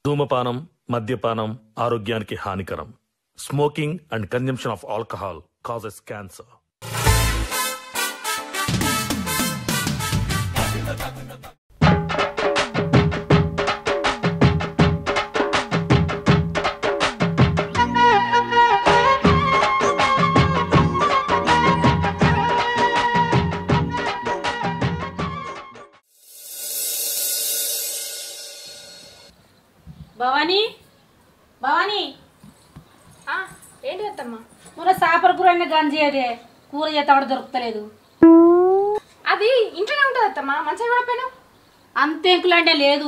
ధూమపానం, మద్యపానం ఆరోగ్యానికి హానికరం. Smoking and consumption of alcohol causes cancer. Bhavani Bhavani ఏంటి అత్తమ్మ? మన సాపర కూర గంజి అదే కూర చేస్తాడు దొరుకుతలేదు. అది ఇంట్లోనే ఉంటుంది అత్తమ్మ, మంచిగా కూడా పోయినా అంతెంకులు అంటే లేదు.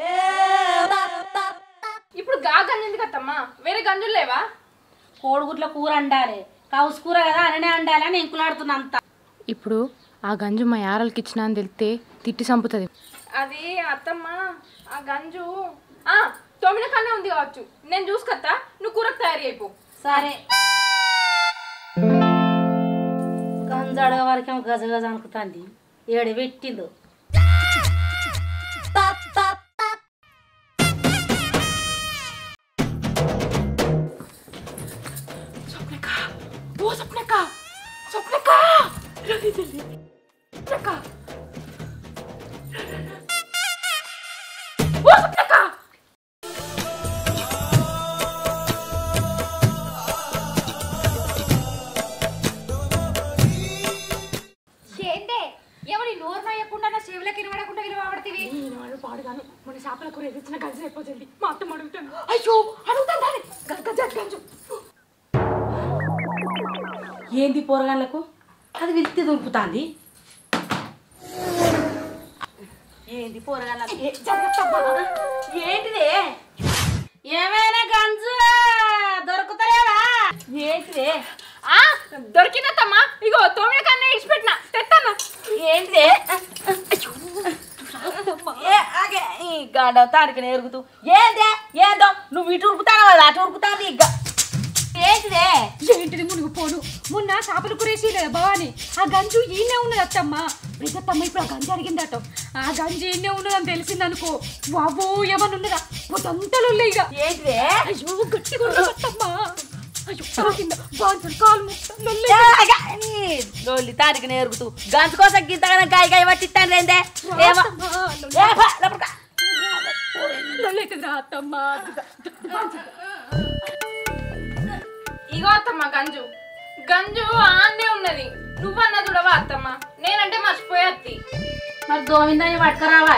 ఇప్పుడు గా గంజి ఎందుకు అత్తమ్మ? వేరే గంజులు లేవా? కోడిగుడ్ల కూర అండాలి, కౌసు కూర కదా అననే అండాలి అని ఎంకులాడుతున్నా అంత. ఇప్పుడు ఆ గంజు మా యారలకి ఇచ్చిన అని తెలితే తిట్టి చంపుతుంది. అది అత్తమ్మ ఆ గంజు తొమ్మిది కన్నా ఉంది కావచ్చు, నేను చూసుకొస్తా, నువ్వు కూరకు తయారు అయిపో. సరే గంజు అడగ వరకేమో గజ గజ అనుకుతుంది, ఏడు పెట్టిందో. ఎవరి నోరు నాయకుండా చెవులకి వినబడకుండా వినబడతీవి. పాడుగాను మన చేపల కూర ఎదిచిన గంజు అయిపోతుంది. మా అత్తమ్మ అడుగుతాను. అయ్యో అడుగుతాను గంజు. ఏంది పోరగాళ్ళకు అది విత్తి దొరుకుతుంది. ఏంది పోరగాళ్ళకు ఏంటిదే? ఏమైనా గంజు దొరుకుతలేవా? ఏంటిదే? దొరికిందమ్మా, ఇగో తొమ్మిది కన్నా ఇడిచిపెట్టిన తెత్తన్నా. ఏంటిదే? గంట తాడికి ఎరుగుతూ ఏందే ఏందో నువ్వు ఇటు ఉరుకుతాను కదా అటు ఉరుకుతాను. ఇక ఏంటిదే? ఏంటిది మునిగిపోను? మొన్న చేపల కూర వేసి భవాని ఆ గంజు ఈయనే ఉన్నది అత్తమ్మ. పెద్దత్తమ్మ ఇప్పుడు ఆ గంజు అడిగిందట. ఆ గంజు ఈయనే ఉన్నదని తెలిసిందనుకో, బాబో ఏమన్నా ఉన్నదా పొద్దంతలు ఇక. ఏంటిదే? అయ్యో గట్టిగా అత్తమ్మ. లొల్లి తాడికి నేరుగుతూ గంజు కోసం గింత గాయ గాయ పట్టిస్తాను రేందే. అత్తమ్మ ఇగో అత్తమ్మ గంజు ఆన్నే ఉన్నది. నువ్వన్నా చూడవా అత్తమ్మ? నేనంటే మర్చిపోయేది. మరి గోవిందని పట్టుకురావా?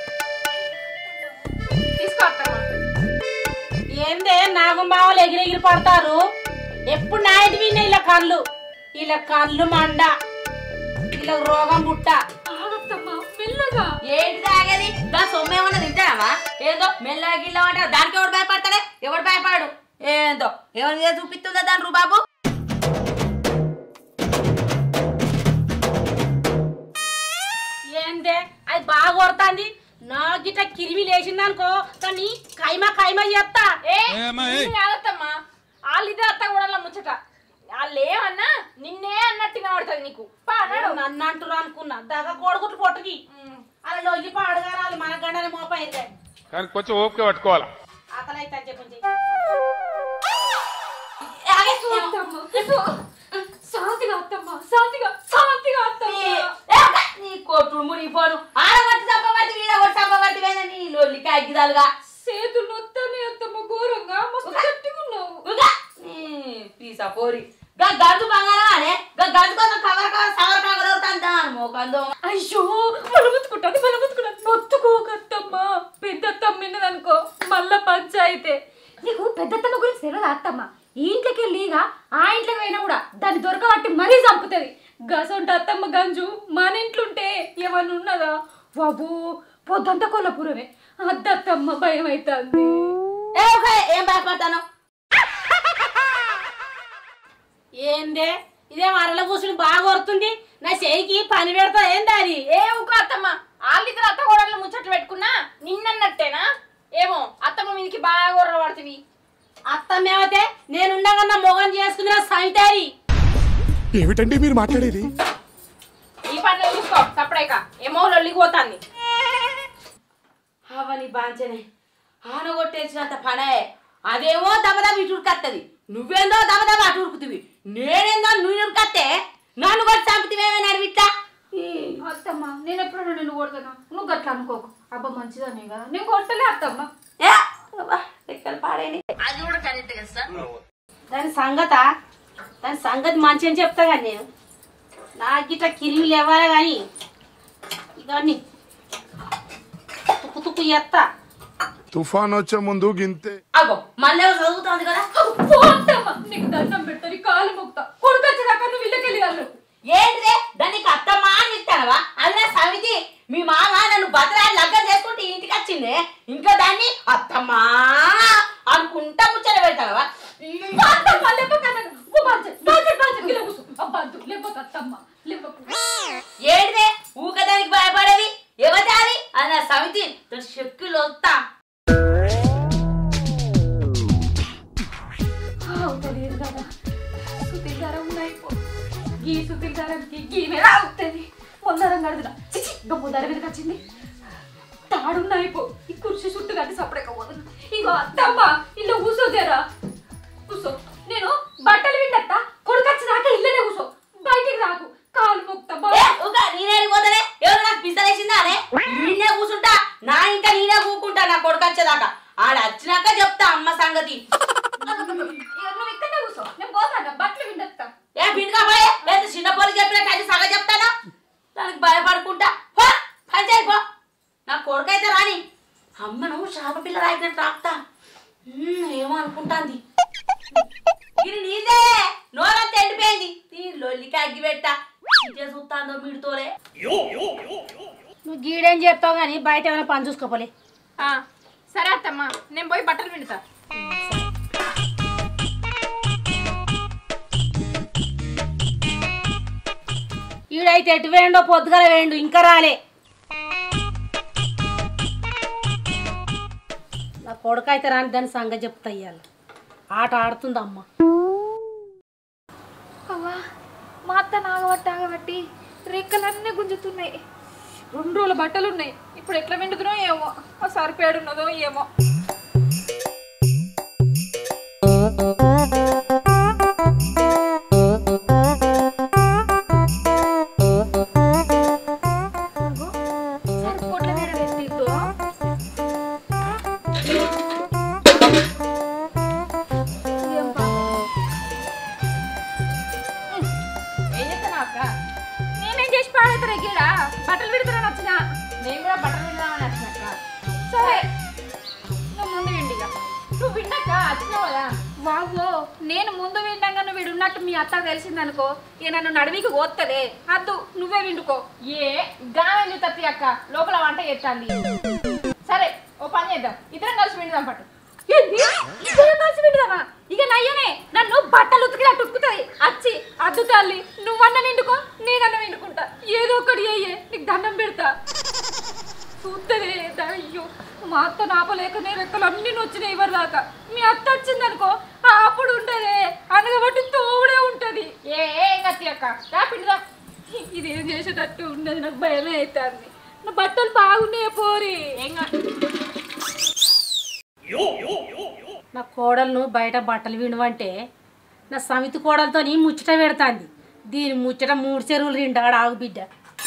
తీసుకో అత్తమ్మ. ఏందే నాగంబావలు ఎగిరెగిరి పడతారు ఎప్పుడు? నా ఇంటి విన్న ఇలా కళ్ళు మండ, ఇలా రోగం పుట్ట. మెల్లగా ఏంటి తాగేది? దా సొమ్మేమన్నా తింటావా? ఏదో మెల్లగా గిల్ల అంటారు. దానికి ఎవడు భయపడతాడే? ఎవడు భయపడు? ఏందో ఎవరి చూపిస్తుందా దాని రూబాబు? ఏందే అది బాగా కొడుతుంది. నాకు గిట్ట కిరిమి లేచిందనుకో కానీ కైమా చేస్తా. కాదత్తమ్మా, వాళ్ళిదే అత్త కూడా ముచ్చట. వాళ్ళు ఏమన్నా నిన్నే అన్నట్టు వినబడుతుంది నీకు. నన్ను అంటారు అనుకున్నా దగ్గర కోడుగుట్లు పొట్టుకి అలా లొల్లి పాడగారాలి మన గండని మోపైతే కానీ కొంచెం ఓపిక పట్టుకోవాలా. అతలైతే చెప్పండి నీ కొట్టు మునిగిపోను. ఆడబట్టి తప్పబట్టి వీడబట్టి తప్పబట్టి పోయినా నీ లొల్లి కాగిదాలుగా చేతులు నొత్తనే అత్తమ్మ ఘోరంగా మస్తు గట్టిగున్నావు. పీసా పోరి గంజు బంగారం అనే గంజు కోసం సవర మోకందో. అయ్యో బలబుతుకుంటాను మొత్తుకోకత్తమ్మ. పెద్దత్తమ్మ విన్నదనుకో మళ్ళా పంచాయితే. నీకు పెద్దత్తమ్మ గురించి తెలియదు అత్తమ్మ. ఈ ఇంట్లోకి వెళ్ళి ఇక ఆ ఇంట్లోకి పోయినా కూడా దాన్ని దొరకబట్టి మరీ చంపుతుంది. గసంట అత్తమ్మ గంజు మన ఇంట్లుంటే ఏమన్నా ఉన్నదా? బాబు పొద్దంతా కొల్లపురమే. అద్దత్తమ్మ భయం అవుతుంది. ఏం భయపడతాను? ఏందే ఇదే మరల కూర్చుని బాగా కొడుతుంది. నా చెయ్యికి పని పెడతా ఏంది అది? ఊకో అత్తమ్మ, వాళ్ళిద్దరు అత్త కూడా ముచ్చట్లు పెట్టుకున్నా నిన్నట్టేనా? ఏమో అత్తమ్మ మీదకి బాగా గొర్ర పడుతుంది. అత్తమ్మేమైతే నేనుండగా మొగం చేసుకున్న సవితారి. ఏమిటండి మీరు మాట్లాడేది? ఈ పనులు చూసుకో తప్పడేక ఏమో లొల్లికి పోతాంది. అవని బాంచనే ఆనగొట్టేసినంత పనే. అదేమో దమదమ ఇటు ఉరికత్తది, నువ్వేందో దమదమ అటు ఉరుకుతుంది, నేనేందో నువ్వు ఉరికత్తే నన్ను కొట్టి చంపుతావేమే నడివిట్లా. అత్తమ్మ నేను ఎప్పుడు నిన్ను కొడతాను, నువ్వు గట్లా అనుకోకు. అబ్బా మంచిదనే కదా, నేను కొట్టలే అత్తమ్మ. పాడేని అది కూడా కరెక్ట్ కదా సార్. దాని సంగతి మంచి అని చెప్తా కానీ నేను నాకు ఇట్లా కిరిమిలు ఇవ్వాలి కానీ ఇవన్నీ తుక్కు తుక్కు ఎత్తా. తుఫాన్ వచ్చే ముందు గింతే. అగో మళ్ళీ చదువుతుంది కదా. నీకు దండం పెడతాను, కాలు మొక్తా. కొడుకొచ్చేదాకా నువ్వు ఇళ్ళకెళ్ళి వాళ్ళు ఏంటిదే దానికి అత్తమ్మా అని ఇస్తానవా? అది నా సమితి. మీ మామ నన్ను బతరాలు లగ్గం చేసుకుంటే ఇంటికి వచ్చిందే, ఇంకా దాన్ని అత్తమ్మా అనుకుంటా ముచ్చట పెడతావా? ఏంటిదే ఊకదానికి భయపడేది ఎవరి అది నా సమితి. చెక్కులు వస్తా అవుతలేదు కదా. సుతిల్ ధర ఉన్నాయి, గీ సుతిల్ ధరకి గీ మీద అవుతుంది. పొందరం కడుతున్నా చిచి గమ్ము ధర మీదకి వచ్చింది. తాడున్నాయి పో, ఈ కుర్చీ చుట్టూ కట్టి సపడకపోతున్నా. ఇగో అత్తమ్మ ఇల్లు కూర్చోదేరా, కూర్చో. నేను బట్టలు విండత్తా, కొడుకొచ్చినాక ఇల్లనే కూర్చో, బయటికి రాకు. కాలు మొక్తా. నేనే పోతానే, ఎవరు నాకు పిసలేసిందా అనే నేనే కూర్చుంటా. నా ఇంకా నేనే కూకుంటా నా కొడుకు వచ్చేదాకా. ఆడ వచ్చినాక చెప్తా అమ్మ సంగతి. నువ్వు ఇక్కడనే కూర్చో, నేను పోతాను బట్టలు విండత్తా. ఏ పిండుగా పోయే లేదా చిన్న పోలి చెప్పినట్టు అది సగం చెప్తానా? దానికి భయపడుకుంటా పని చేయపో. నా కొడుకు అయితే రాని అమ్మను శాప పిల్ల రాయినట్టు రాపుతా. ఏమో అనుకుంటాంది. ఇది నీదే నోరంతా ఎండిపోయింది. లొల్లికి అగ్గి పెట్టా చూస్తాందో మీడుతోలే. నువ్వు గీడేం చెప్తావు కానీ బయట ఏమైనా పని చూసుకోపోలే. సరే అత్తమ్మ నేను పోయి బట్టలు పిండుతా. ఈడైతే ఎటు వేయండో పొద్దుగల వేయండు ఇంకా రాలే. నా కొడుకు అయితే రాని దాని సంగతి చెప్తా. ఇయ్యాలి ఆట ఆడుతుంది అమ్మ. అవ్వా మా అత్త నాగబట్టి రెక్కలన్నీ గుంజుతున్నాయి. 2 రోజుల బట్టలు ఉన్నాయి, ఇప్పుడు ఎట్లా పిండుతున్నో ఏమో, ఆ సరిపేడున్నదో ఏమో. నేనేం చేసి పాడేతారా గీడ బట్టలు విడుతున్నా వచ్చిన. నేను కూడా బట్టలు విడదామని వచ్చినాక. సరే నువ్వు ముందు విండిగా. నువ్వు విన్నాక వచ్చినావు కదా. వావో నేను ముందు విండంగా నువ్వు విడున్నట్టు మీ అత్త తెలిసిందనుకో, ఇక నన్ను నడివికి పోతుంది. అద్దు నువ్వే విండుకో. గామె తప్పి అక్క లోపల వంట చేస్తాంది. సరే ఓ పని చేద్దాం, ఇద్దరం కలిసి విండుదాం పట్టు. కలిసి విండుదామా? ఇక నయ్యనే నన్ను బట్టలు ఉతికినట్టు ఉతుకుతాయి వచ్చి. అద్దు తల్లి నువ్వన్న నిండుకో, నేనన్న విండుకుంటా. ఏదో ఒకటి అయ్యే నీకు దండం పెడతా. చూస్తలే అయ్యో మా అత్త నాపలేకనే రెక్కలు అన్ని వచ్చినాయి ఎవరి దాకా. మీ అత్త వచ్చిందనుకో అప్పుడు ఉండదే, అనగబట్టి తోడే ఉంటది. గతి అక్క రాపిండుదా. ఇదేం చేసేటట్టు ఉండదు, నాకు భయమే అవుతుంది. నా బట్టలు బాగున్నాయి పోరి. నా కోడలను బయట బట్టలు వినవంటే నా సమితి కోడలతో ముచ్చట పెడతాంది. దీని ముచ్చట 3 చెరువులు రిండాడు ఆగు బిడ్డ.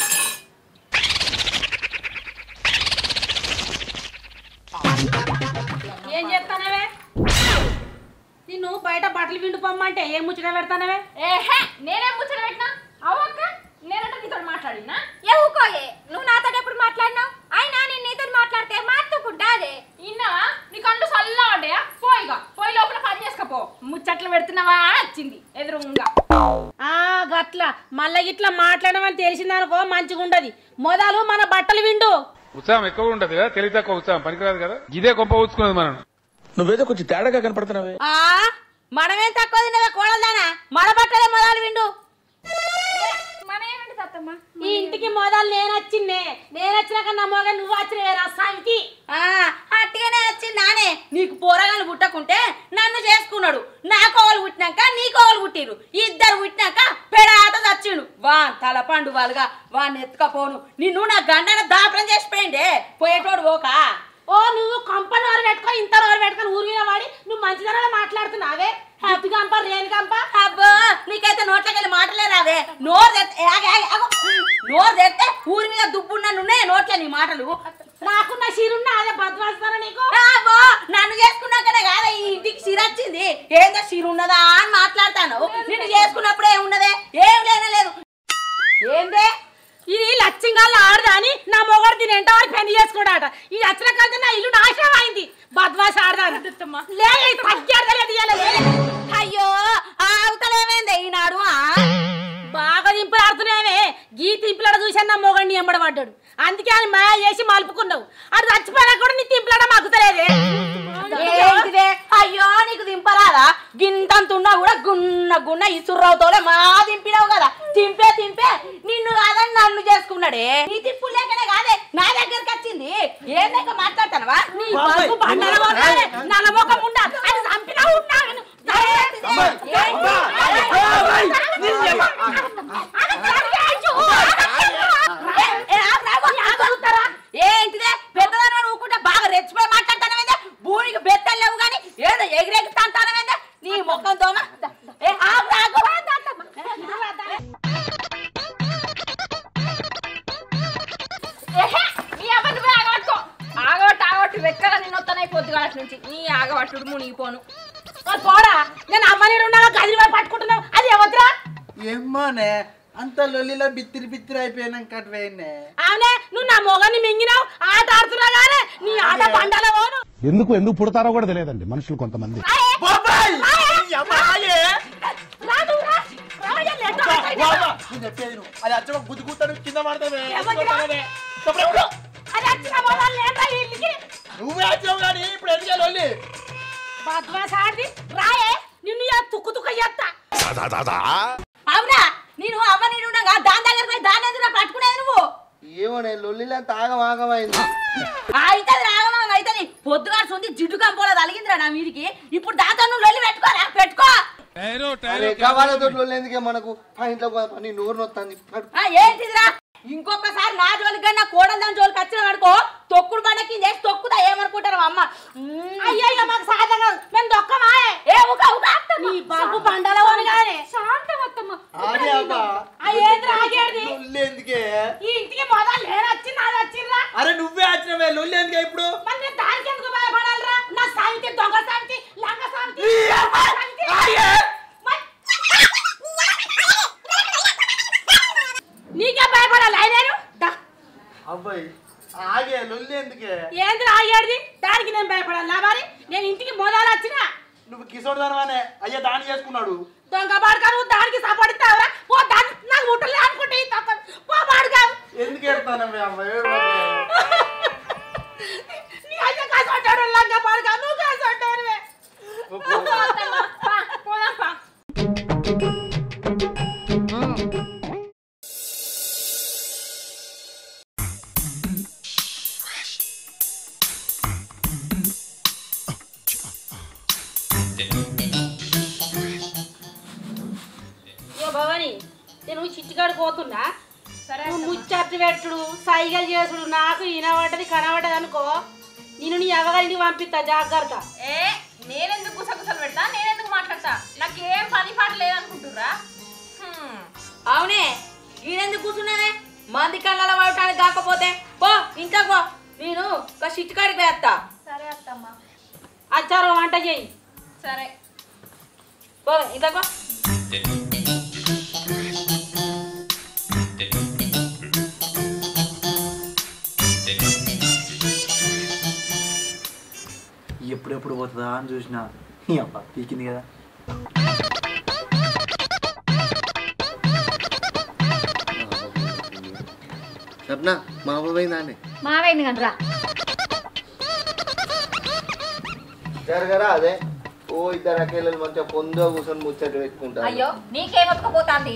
ఏం చేస్తానవే? నిన్ను బయట బట్టలు విండు పొమ్మంటే ఏం ముచ్చట పెడతానవే? నేనేం ముచ్చట పెట్టినా? అవక్క నేనంటే నీతో మాట్లాడినా? ఏవుకోయే నువ్వు నాతో ఎప్పుడు మాట్లాడినావు? అయినా నేను నీతో మాట్లాడితే మాట్లాడుకుంటా అదే ఇన్నావా? నీ కళ్ళు చల్లా ఉండే పోయిగా పోయి లోపల పని చేసుకపో. ముచ్చట్లు పెడుతున్నావా వచ్చింది ఎదురుగా. గట్ల మళ్ళీ ఇట్లా మాట్లాడమని తెలిసిందనుకో మంచిగా ఉండదు. మొదలు మన బట్టలు విండు. ఉత్సాహం ఎక్కువ ఉంటది కదా, తెలివి తక్కువ ఉత్సాహం పనికిరాదు కదా. ఇదే కొంప ఊచుకున్నది మనం. నువ్వేదో కొంచెం తేడాగా కనపడుతున్నావే. మనమేం తక్కువ తిన్నవే కోడల్దానా? మన బట్టలే మొదలు విండు. మనమేంటి తత్తమ్మ? ఈ ఇంటికి మొదలు నేనొచ్చినాక నా మొగ నువ్వు వచ్చినవేరా సామికి. అట్టిగానే వచ్చింది నానే. నీకు పోరగాలు పుట్టకుంటే నన్ను చేసుకున్నాడు. నా కోవలు పుట్టినాక నీ కోవలు పుట్టిరు. ఇద్దరు పుట్టినాక పెడాత చచ్చిండు. తల పండు వాళ్ళుగా వాడిని ఎత్తుకపోను. నిన్ను నా గండన దాపరం చేసిపోయిండే పోయేటోడు ఓక. ఓ నువ్వు కంపని వారు పెట్టుకొని ఇంత వారు పెట్టుకొని ఊరి మీద వాడి నువ్వు మంచిదనాలు మాట్లాడుతున్నావే హ్యాపీ కంప రేణి కంప అబ్బో నీకైతే నోట్లకెళ్ళి మాటలే రావే నోరు తెస్తే ఊరి మీద దుబ్బున్నానున్నాయి నోట్లే నీ మాటలు నాకున్న సిరున్నా అదే బద్వాస్తారా నీకు నన్ను చేసుకున్నాకనే కాదా ఈ ఇంటికి సిరొచ్చింది ఏందో సిరున్నదా అని మాట్లాడతాను నిన్ను చేసుకున్నప్పుడు ఏమున్నదే ఏం లేనలేదు ఏందే ఇది లక్ష్యంగా ఆడదా అని నా మొగడు దీని ఎంట వాడి పెళ్లి చేసుకోడాట ఈ వచ్చిన కలిసి నా ఇల్లు నాశనం అయింది బద్వాస ఆడదాలేదు అయ్యో ఆవుతలేమైంది ఈనాడు బాగా దింపులు ఆడుతున్నామే గీ తింపులాడ చూసాను నా మొగడిని ఎంబడబడ్డాడు అందుకే ఆయన మాయ చేసి మలుపుకున్నావు అది చచ్చిపోయినా కూడా నీ తింపులాడ మగ్గుతలేదే ఏంటిదే అయ్యో నీకు దింపరాదా గింతంతున్నా కూడా గున్న ఇసుర్రావుతోలే మా దింపినావు కదా తింపే నిన్ను కాదని నన్ను చేసుకున్నాడే నీ తిప్పులు లేకనే కాదే నా దగ్గరకు వచ్చింది ఏం దగ్గర మాట్లాడతానవా నీ నలమొఖం ఉండా అది చంపినా ఉన్నాను ఏంటిదే పెద్దదాని ఊకుంటే బాగా రెచ్చిపోయి మాట్లాడతానవేందే భూమికి బెత్తలు లేవు కానీ ఏదో ఎగిరెగుతాంటానవేందే నీ మొక్కం దోమ ఆగబట్టు వెక్కల నేను వస్తానై పొద్దుగాల నుంచి నీ ఆగబట్టుడు మునిగిపోను పోడా నేను అమ్మని ఉన్నావా గదిలి పట్టుకుంటున్నావు అది ఎవద్రా ఏమోనే అంత లొల్లిలో బిత్తిరి అయిపోయినాక అటువైనే అవునే నువ్వు నా మొగని మింగినావు ఆట ఆడుతున్నావు గానే నీ ఆట పండాల పోను ఎందుకు పుడతారో కూడా తెలియదండి మనుషులు కొంతమంది అది అచ్చ గుద్దు కూతాడు కింద పడతావే నువ్వే వచ్చావు కానీ ఇప్పుడు ఎందుకు లొల్లి బద్వాసాడి రాయే నిన్ను తుక్కు చేస్తా అవునా నేను అమ్మ నేను ఉండగా దాని దగ్గర పోయి దాని ఎదురు పట్టుకునేది నువ్వు ఏమోనే లొల్లిలంత ఆగమాగమైంది అయితే రాగమా అయితే పొద్దుగా సొంది జిడ్డు కంపోలేదు అలిగిందిరా నా మీదికి ఇప్పుడు దాంతో నువ్వు లొల్లి పెట్టుకోరా పెట్టుకో కావాలతో లొల్లి ఎందుకే మనకు ఆ ఇంట్లో నీ నోరు నొత్తాంది ఏంటిదిరా ఇంకొకసారి నా జోలికి కానీ నా కోడలు దాని జోలికి వచ్చిన అనుకో తొక్కుడు బండకి చేసి తొక్కుదా ఏమనుకుంటారు అమ్మ అయ్యో మాకు సాధంగా మేము దొక్కమా ఏ నీ బాబు బండల కానీ ఎందుకే ఈ ఇంటికి మొదలు నేను వచ్చింది అది వచ్చిందా అరే నువ్వే వచ్చినవే లొల్లి ఎందుకే ఇప్పుడు మరి దానికి ఎందుకు భయపడాలరా నా సాంతి దొంగ సాంతి లంగ సాంతి నీకే భయపడాలి నేను అబ్బాయి ఆగే లొల్లి ఎందుకే ఏంది ఆగేది దానికి నేను భయపడాలి మరి నేను ఇంటికి మొదలు వచ్చినా నువ్వు కిషోర్ దానవానే అయ్యా దాని చేసుకున్నాడు దొంగ బాడుగా నువ్వు దానికి సపోర్ట్ ఇస్తావురా పో దాని నాకు ముట్టలే అనుకుంటే పో బాడుగా ఎందుకు ఎడతానవే అమ్మాయి నీ అయ్య కాసొట్టాడు లంగ బాడుగా నువ్వు కాసొట్టాడువే పోదాం భవాని నేను చిట్టుగాడు పోతున్నా నువ్వు ముచ్చట్లు పెట్టుడు సైగలు చేసుడు నాకు వినబడ్డది కనబడ్డది అనుకో నేను నీ ఎవగారికి పంపిస్తా జాగ్రత్త నేనెందుకు గుసగుసలు పెడతా నేనెందుకు మాట్లాడతా నాకేం పని పాట లేదనుకుంటుర్రా అవునే ఈయనెందుకు కూర్చున్నానే మంది కళ్ళ పడటానికి కాకపోతే పో ఇంకా పో నేను ఒక చిట్టుకాడికి వేస్తా సరే అత్తమ్మ అచ్చారు వంట చేయి సరే పో ఇంకా పో ఎప్పుడెప్పుడు పోతుందా అని చూసినా నీ అబ్బా పీకింది కదా సప్నా మా అవ్వైందాన్ని మావైంది కంట్రా జరగరా అదే ఓ ఇద్దరు అకేళ్ళు మంచిగా పొందో కూర్చొని ముచ్చట పెట్టుకుంటారు అయ్యో నీకేమొక్కపోతాంది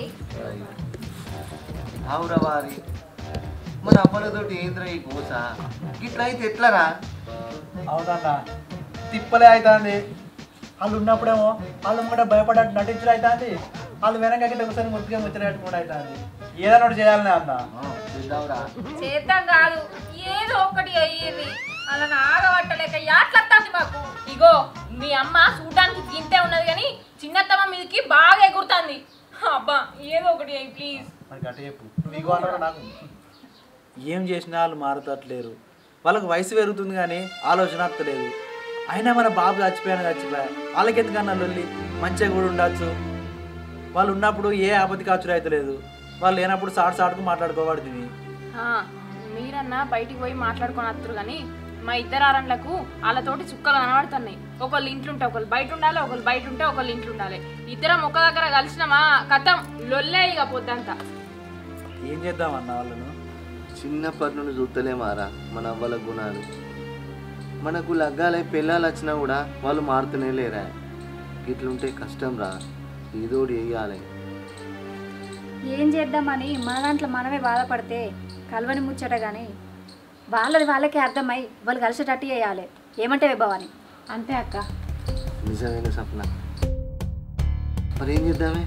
అవురా వారి మన అమ్మలతోటి ఏంద్రా ఈ కూస ఇట్లా అయితే ఎట్లరా అవునన్నా తిప్పలే అవుతుంది వాళ్ళు ఉన్నప్పుడేమో వాళ్ళు కూడా భయపడ్డట్టు నటించడం అవుతుంది వాళ్ళు వెనక గిట్ట కూర్చొని ముద్దుగా ముచ్చటట్టుకుండా అవుతుంది ఏదైనా ఒకటి చేయాలనే అన్న చేద్దాంరా చేద్దాం కాదు ఏదో ఒకటి అయ్యేది అలా నాగబట్టలేక యాట్లత్తాంది మాకు. ఇగో మీ అమ్మ చూడడానికి గింతే ఉన్నది కానీ చిన్నత్తమ్మ మీదకి బాగా ఎగురుతుంది. అబ్బా ఏదో ఒకటి అయ్యి ప్లీజ్. మరి అట్ట చెప్పు. నువ్వు ఇగో అన్నారా నాకు? ఏం చేసినా వాళ్ళు మారుతట్లేరు. వాళ్ళకి వయసు పెరుగుతుంది కానీ ఆలోచన వస్తలేదు. అయినా మన బాబు చచ్చిపోయా వాళ్ళకి ఎందుకన్నా లొల్లి? మంచిగా కూడా ఉండొచ్చు. వాళ్ళు ఉన్నప్పుడు ఏ ఆపత్తి ఖర్చులు అవుతలేదు. వాళ్ళు లేనప్పుడు సాటుకు మాట్లాడుకోబడుతుంది. మీరన్నా బయటికి పోయి మాట్లాడుకొని వస్తారు కానీ మా ఇద్దరు ఆరండ్లకు వాళ్ళతోటి చుక్కలు కనబడుతున్నాయి. ఒకళ్ళు ఇంట్లో ఉంటే ఒకళ్ళు బయట ఉండాలి, ఒకళ్ళు బయట ఉంటే ఒకళ్ళు ఇంట్లో ఉండాలి. ఇద్దరం ఒక దగ్గర కలిసినామా కథం లొల్లే ఇక పొద్దంతా. ఏం చేద్దామన్నా వాళ్ళను? చిన్నప్పటి నుండి చూస్తలేమారా మన అవ్వల గుణాలు. మనకు లగ్గాలై పిల్లలు వచ్చినా కూడా వాళ్ళు మారుతూనే లేరా. ఇట్లుంటే కష్టం రా, ఏదోటి వేయాలి. ఏం చేద్దామని మన దాంట్లో మనమే బాధపడితే కలవని ముచ్చట కానీ వాళ్ళది వాళ్ళకే అర్థమై వాళ్ళు కలిసేటట్టు చేయాలి. ఏమంటే భవాని? అంతే అక్క. నిజమైన సప్న. మరి ఏం చేద్దామే?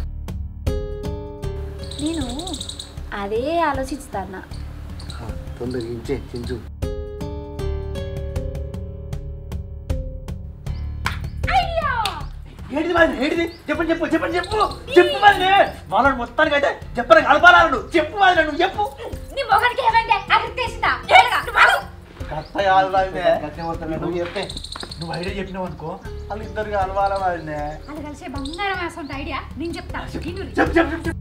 నేను అదే ఆలోచిస్తాను. తొందరగా ఇంచే చించు. ఏంటిది మరి? ఏంటిది? చెప్పండి చెప్పు చెప్పండి చెప్పు చెప్పు మరి. వాళ్ళని మొత్తానికి అయితే చెప్పని కలపాలను. చెప్పు మరి, నువ్వు చెప్పు. నీ మొగానికి ఏమైంది? అగ్రితేసిందా? కథ కాదు రాజునే. నువ్వు చెప్పే. నువ్వు ఐడియా చెప్పినావు అనుకో వాళ్ళు ఇద్దరు కలవాల రాజునే. అది కలిసే బంగారం వేసుకుంటే ఐడియా నేను చెప్తా. చెప్పు చెప్పు చెప్పు.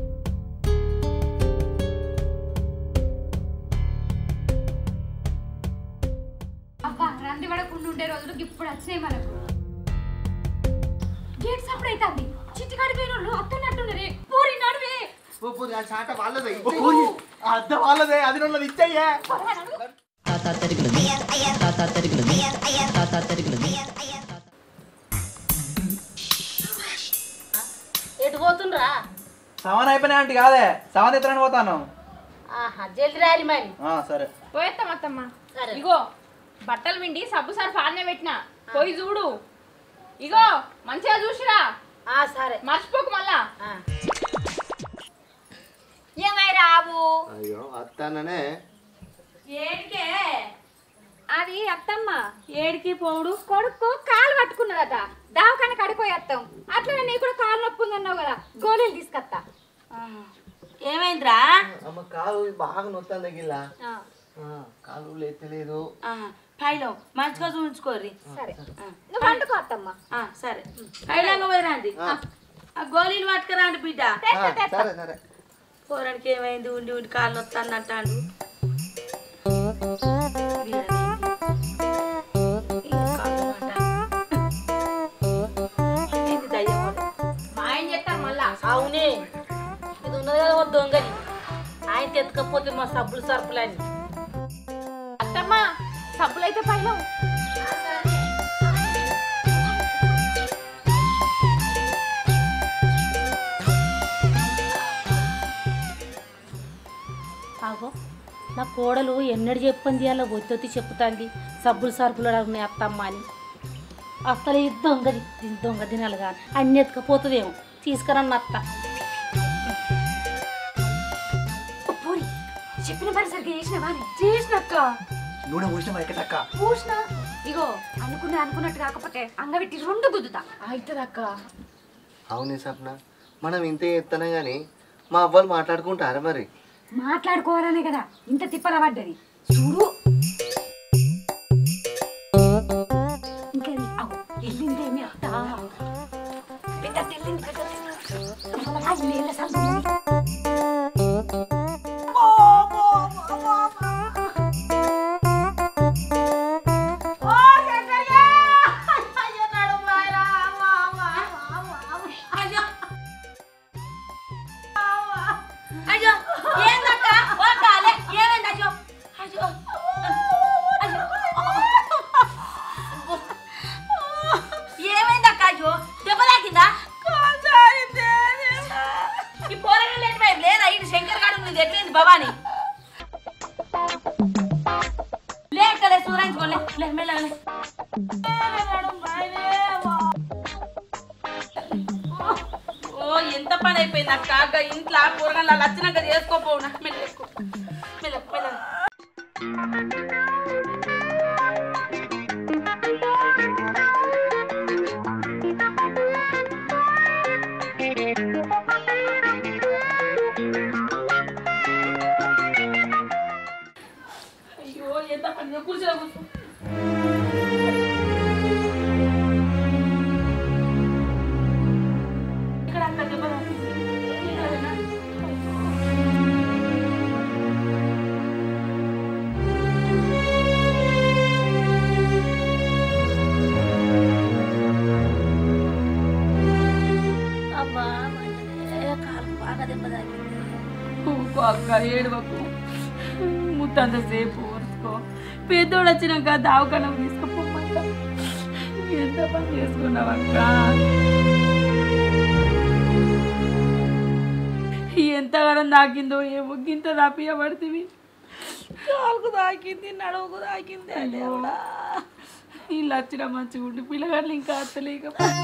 అబ్బా రంది పడకుండా ఉండే రోజులు ఇప్పుడు వచ్చినాయి మనకు. గేట్ సప్పుడు అవుతుంది. చిట్టికాడి పోయిన వాళ్ళు అత్తన్నట్టున్నది. పూరి నడువే. అద్దం వాళ్ళదే, అది ఉన్నది ఇచ్చయ్యే. ఎటు పోతుండ్రా? సమాన్ అయిపోయినా అంటే కాదే, సమాన్ ఎత్తడానికి పోతాను. జల్ది రాలి మరి. సరే పోయేస్తాం అత్తమ్మ. సరే. ఇగో బట్టలు విండి సబ్బు సర్ఫ్ ఆడనే పెట్టినా పోయి చూడు. ఇగో మంచిగా చూసిరా. సరే మర్చిపోకు మళ్ళా. ఏమై రావు? అయ్యో అత్తాననే. ఏడికే? అది అత్తమ్మ ఏడికి పోవుడు? కొడుకు కాలు పట్టుకున్నదట. దావకాన కడిపోయేస్తాం. అట్లనే నీ కూడా కాలు నొప్పి ఉందన్నావు కదా, గోళీలు తీసుకొస్తా. ఏమైందిరా? అమ్మ కాలు బాగా నొత్తాను గిల్లా. కాలు లేతలేదు. పైలో మంచిగా చూపించుకోర్రి. సరే నువ్వు వండుకో అత్తమ్మ. సరే పైలంగా పోయిరాండి. ఆ గోళీలు పట్టుకురాండి బిడ్డ. సరే సరే. పోరానికి ఏమైంది? ఉండి ఉండి కాళ్ళు నొత్తాను అంటాడు. మా ఆయన చెప్తారు మళ్ళా. అవునే ఇది ఉన్నది కదా దొంగని. ఆయన తెచ్చుకపోతే మా సబ్బులు సరుపులని. అత్తమ్మ సబ్బులైతే పైలో. ఆగో నా కోడలు ఎన్నడు చెప్పంది అలా ఒత్తి చెప్పుతాంది సబ్బులు సరుపులు ఉన్నాయి అత్తమ్మ అని. అసలు ఈ దొంగ దినాలు కానీ అన్ని ఎత్తుకపోతుందేమో. తీసుకురన్న అత్త. చెప్పిన పని సరిగ్గా చేసినవా? చేసినక్క. నూనె పోసిన ఎక్కడక్క? పూసిన. ఇగో అనుకున్నట్టు కాకపోతే అంగబెట్టి రెండు గుద్దుతా. అవుతుందక్క. అవునే సప్న, మనం ఇంతే ఎత్తనే గాని మా అవ్వలు మాట్లాడుకుంటారా మరి? మాట్లాడుకోవాలనే కదా ఇంత తిప్పల పడ్డది. చూడు ఇంకా వెళ్ళిందేమి అత్త. పెద్ద తెల్లింది. నీళ్ళ సందు. అయ్యో ఏందక్క? ఓ కాలే ఏమైంది? అయ్యో అయ్యో ఏమైందక్క? అయ్యో దెబ్బ తాకిందా? ఈ పోరగా లేని లేదా? ఇటు శంకర్ గాడు నీది ఎట్లయింది భవాని? లేకలే సూరాయించుకోలే లే మెల్లగలే. ఓ ఎంత పని అయిపోయింది అక్క. ఇంట్లో కూరగాయలు అలా వచ్చినాక చేసుకోపోవు. నాకు మెల్లెక్కు మెల్ల మెల్ల. అక్క ఏడవకు ముత్తంతసేపు ఓర్చుకో పెద్దోడు వచ్చినాక దావకాలం తీసుకుపోమంట ఎంత పని చేసుకున్నావు అక్క ఎంతగానో దాకిందో ఏమో గింత దాపియ పడుతుంది కాలుకు దాకింది నడువుకు దాకింది దేవుడా వీళ్ళు వచ్చిన మంచిగా ఉండి పిల్లగాళ్ళు ఇంకా అత్తలేక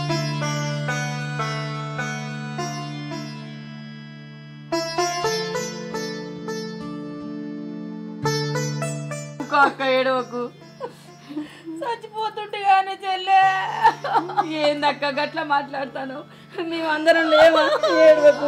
అక్క ఏడవకు చచ్చిపోతుంటే కానీ చెల్లె ఏందక్క గట్లా మాట్లాడతాను మేమందరం లేవా ఏడవకు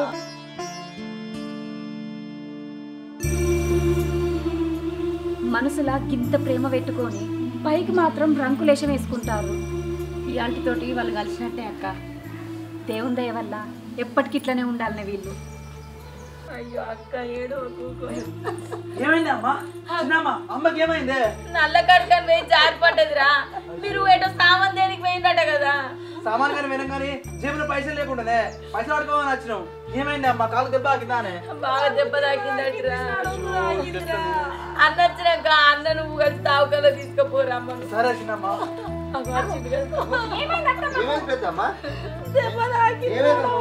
మనసులా గింత ప్రేమ పెట్టుకొని పైకి మాత్రం రంకులేశం వేసుకుంటారు. ఇయాల్టితోటి వాళ్ళు కలిసినట్టే అక్క. దేవుని దయ వల్ల ఎప్పటికి ఇట్లనే ఉండాలనే వీళ్ళు. అయ్యో అక్క ఏడవకు ఏమైంది అమ్మా చిన్నమ్మా అమ్మకి ఏమైంది నల్ల కడకని పోయి జారిపడ్డదిరా మీరు ఏటో సామాన్ దేనికి పోయిందట కదా సామాన్ కానీ వినం కానీ జేబులో పైసలు లేకుండానే పైసలు పడుకోమని వచ్చినాం ఏమైంది అమ్మా కాలు దెబ్బ తాకిందానే బాగా దెబ్బ తాకిందట్రా అన్న వచ్చినాక అన్న నువ్వు కలిసి తావుకల్లో తీసుకుపోరా అమ్మ సరే చిన్నమ్మా ఏమైంది పెద్దమ్మా దెబ్బ తాకింది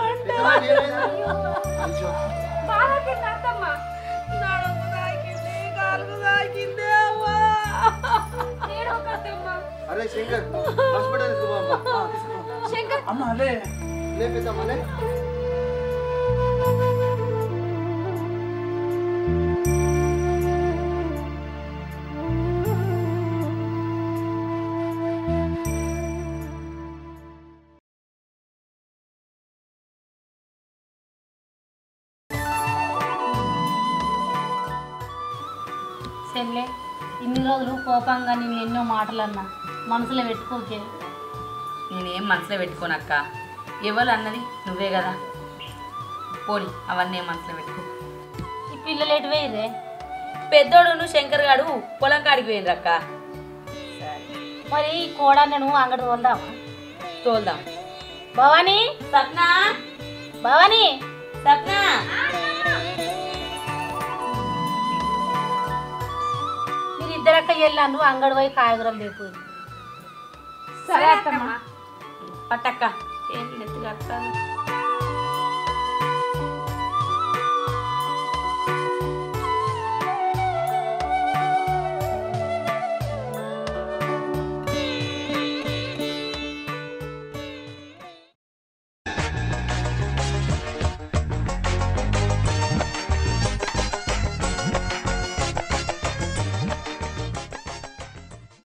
నడుము తాకింది కాలుకు తాకింది అమ్మా అరే శంకర్ హాస్పిటల్ అమ్మా అదే లే పెద్దమ్మా లే చెల్లె ఇన్ని రోజులు కోపంగా నేను ఎన్నో మాటలు అన్నా మనసులో పెట్టుకోకే. నేనేం మనసులో పెట్టుకోనక్క ఎవరు అన్నది నువ్వే కదా పోని అవన్నీ ఏం మనసులో పెట్టుకో. ఈ పిల్లలు ఎటు వేయరే పెద్దోడు శంకర్ గాడు పొలం కాడికి పోయిండ్రు అక్క. మరి ఈ కోడన్నను అంగడి తోలుదామా? తోల్దాం. భవానీ సప్నా భవానీ సప్నా మీరు ఇద్దరక్క వెళ్ళాను అంగడి పోయి కాయగూరలు తెపోయి. సరే అత్తమ్మా పట్టక్క ఏం నెత్తిగా